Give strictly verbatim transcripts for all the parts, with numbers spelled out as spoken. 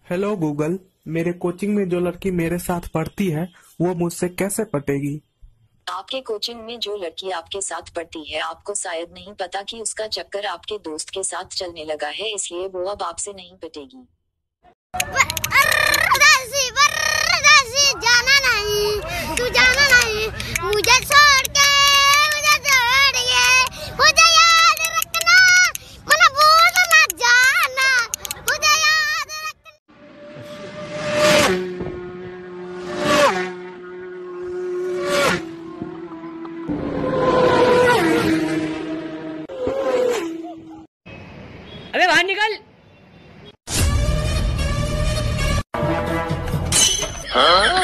Hello Google, मेरे coaching में जो लड़की मेरे साथ पढ़ती है वो मुझसे कैसे पटेगी। आपके कोचिंग में जो लड़की आपके साथ पढ़ती है, आपको शायद नहीं पता कि उसका चक्कर आपके दोस्त के साथ चलने लगा है, इसलिए वो अब आपसे नहीं पटेगी। जाना नहीं, तू जाना नहीं, मुझे छोड़ के, मुझे छोड़ के, मुझे याद रखना, मना भूल मत जाना, मुझे याद रखना। अबे बाहर निकल। हाँ?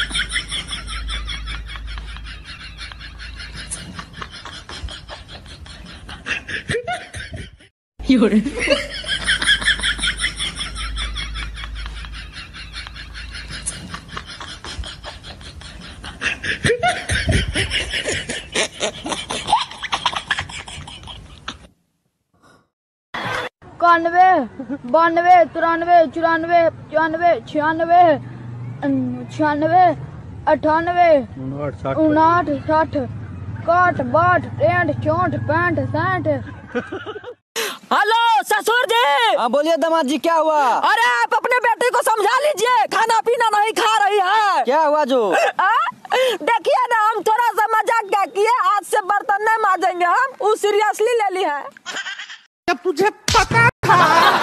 इक्यानवे, बानवे, तिरानवे, चौरानवे, पचानवे, छियानवे, छियानवे, अठानवे, उनाठ, साठ, इकहठ, बासठ, तिरसठ, चौंठ, पैंठ, साठ। हेलो ससुर जी। हाँ बोलिए दामाद जी, क्या हुआ? अरे आप अपने बेटे को समझा लीजिए, खाना पीना नहीं खा रही है। क्या हुआ जो? देखिए ना, हम थोड़ा सा मजाक क्या किए, आज से बर्तन नहीं मांजेंगे, हम वो सीरियसली ले ली है। जब तुझे पता था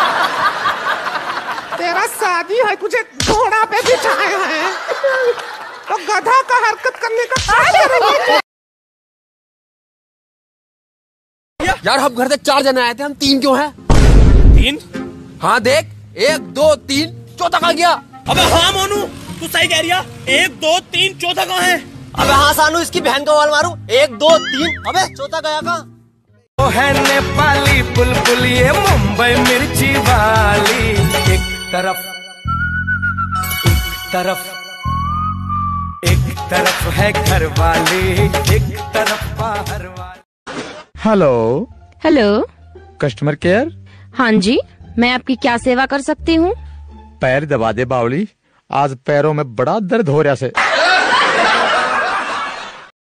तेरा शादी है, तुझे घोड़ा पे बिठाया है, तो गधा का हरकत करने का क्या जरूरत है? यार हम घर से चार जने आए थे, हम तीन क्यों हैं? तीन? हाँ देख, एक दो तीन, चौथा कहाँ गया? अबे हाँ मोनू, तू सही कह रही है, एक दो तीन, चौथा कहाँ है? अबे हाँ सानू, इसकी बहन का वाल मारू, एक दो तीन, अबे चौथा गया कहाँ? वो है नेपाली बुलबुल, ये मुंबई मिर्ची वाली, एक तरफ एक तरफ एक तरफ है घर वाली, एक तरफ बाहर वाली। Hello hello, customer care. हाँ जी, मैं आपकी क्या सेवा कर सकती हूँ? पैर दबा दे बावली, आज पैरों में बड़ा दर्द हो रहा है।